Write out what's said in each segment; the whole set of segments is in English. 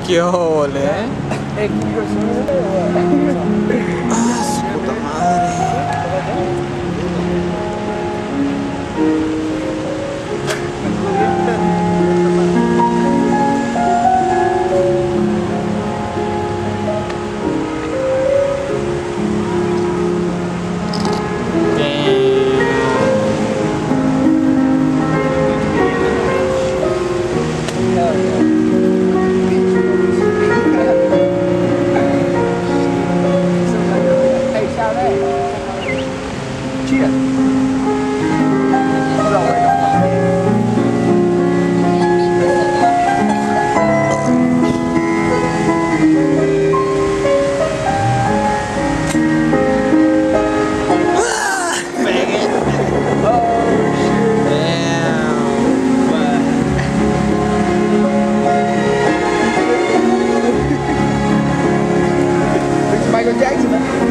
qué ole, Ah, su puta madre. Michael Jackson.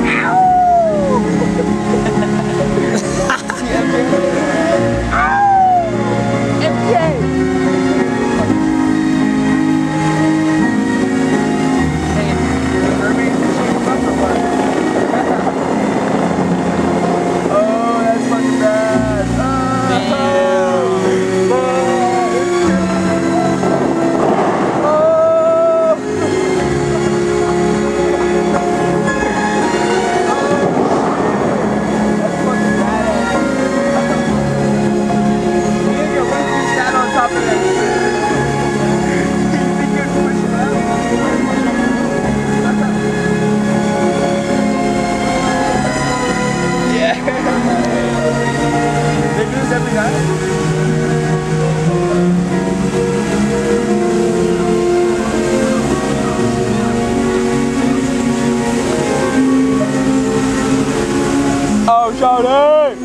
Oh, Shawty!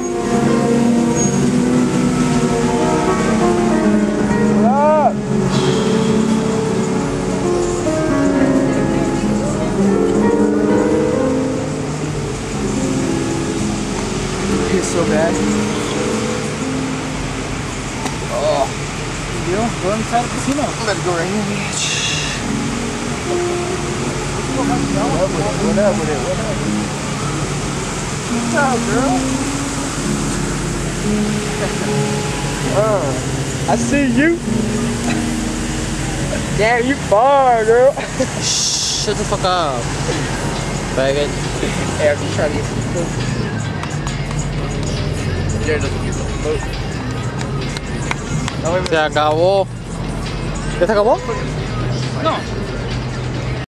What up? It's so bad. Oh. You go inside the casino. Let's go right here, bitch. What up with it? What's up, girl? I see you. Damn, you far, girl. Shut the fuck up. Faggot. Hey, I'm just trying to get some food. Jared doesn't get some food. Se acabó. ¿Ya se acabó? No.